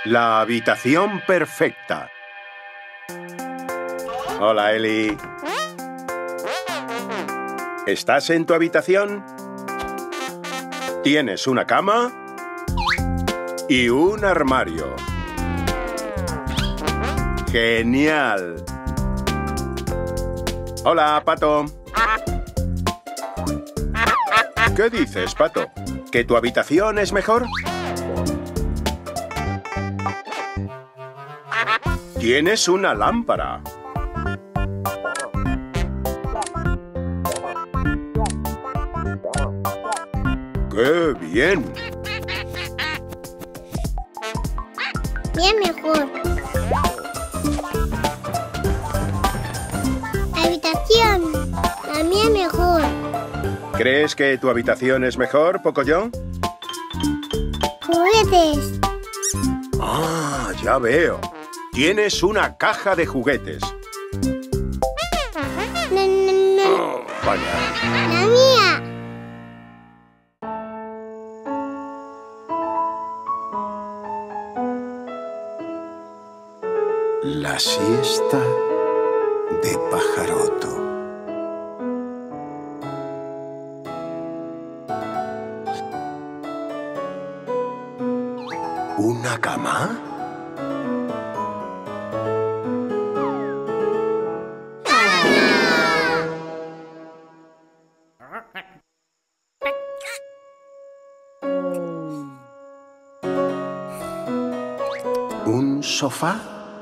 La habitación perfecta. Hola, Ellie. ¿Estás en tu habitación? Tienes una cama y un armario. ¡Genial! Hola, Pato. ¿Qué dices, Pato? ¿Que tu habitación es mejor? Tienes una lámpara. ¡Qué bien! Bien mejor. Habitación. También mejor. ¿Crees que tu habitación es mejor, Pocoyo? Juguetes. Ah, ya veo. Tienes una caja de juguetes. No. Oh, vaya. La mía. La siesta de Pajaroto. ¿Una cama? ¿Un sofá?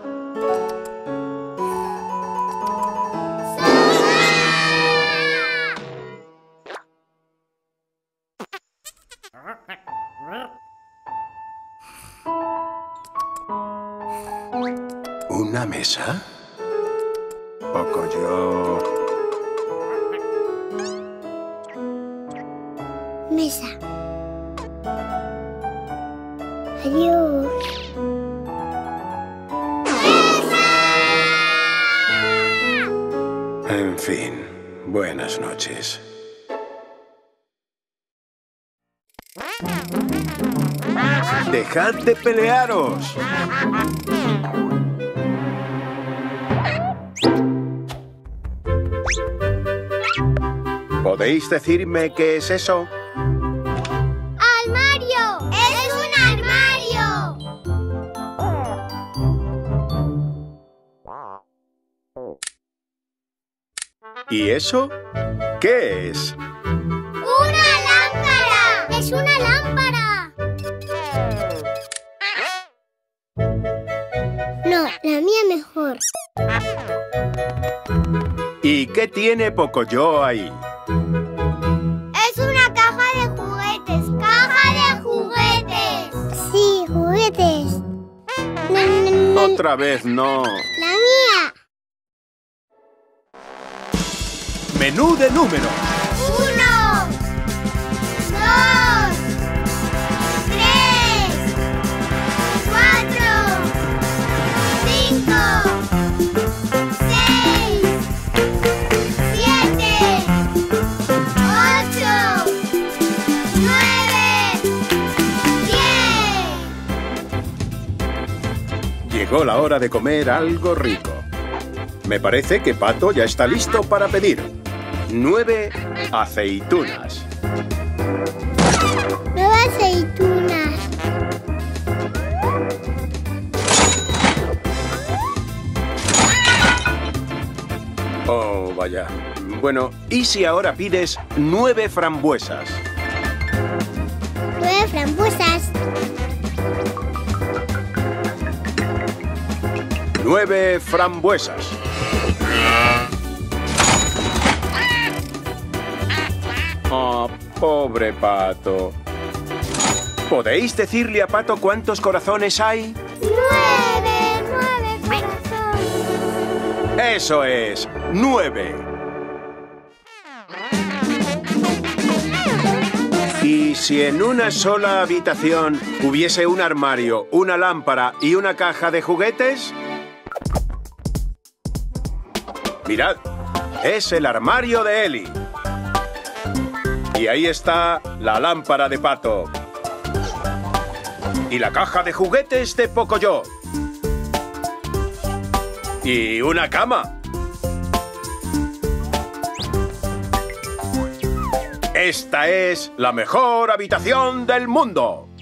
¿Una mesa? Pocoyo. Mesa. Adiós. En fin, buenas noches. ¡Dejad de pelearos! ¿Podéis decirme qué es eso? ¡Armario! ¡Es un armario! ¿Y eso? ¿Qué es? ¡Una lámpara! ¡Es una lámpara! No, la mía mejor. ¿Y qué tiene Pocoyo ahí? Es una caja de juguetes. ¡Caja de juguetes! Sí, juguetes. No. Otra vez no. La mía. Menú de números. 1, 2, 3, 4, 5, 6, 7, 8, 9, 10. Llegó la hora de comer algo rico. Me parece que Pato ya está listo para pedir. 9 aceitunas. 9 aceitunas. Oh, vaya. Bueno, ¿y si ahora pides 9 frambuesas? 9 frambuesas. 9 frambuesas. Oh, pobre Pato. ¿Podéis decirle a Pato cuántos corazones hay? 9 corazones. Eso es, 9. ¿Y si en una sola habitación hubiese un armario, una lámpara y una caja de juguetes? Mirad, es el armario de Ellie. Y ahí está la lámpara de Pato. Y la caja de juguetes de Pocoyo. Y una cama. Esta es la mejor habitación del mundo.